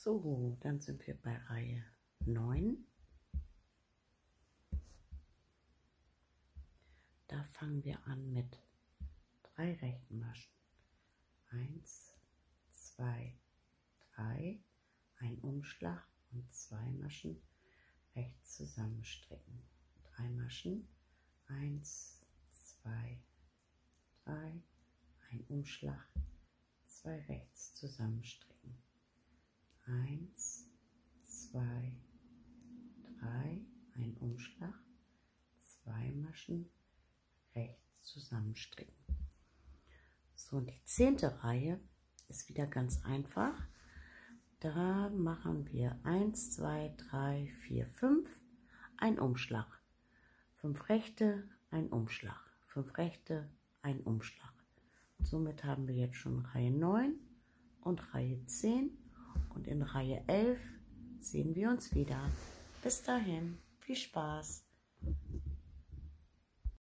So, dann sind wir bei Reihe 9. Da fangen wir an mit 3 rechten Maschen. 1, 2, 3, ein Umschlag und 2 Maschen rechts zusammenstricken. 3 Maschen, 1, 2, 3, ein Umschlag, 2 rechts zusammenstricken. 1, 2, 3, ein Umschlag, 2 Maschen rechts zusammenstricken. So, und die 10. Reihe ist wieder ganz einfach. Da machen wir 1, 2, 3, 4, 5, ein Umschlag, 5 rechte, ein Umschlag, 5 rechte, ein Umschlag. Somit haben wir jetzt schon Reihe 9 und Reihe 10 und in Reihe 11 sehen wir uns wieder. Bis dahin, viel Spaß!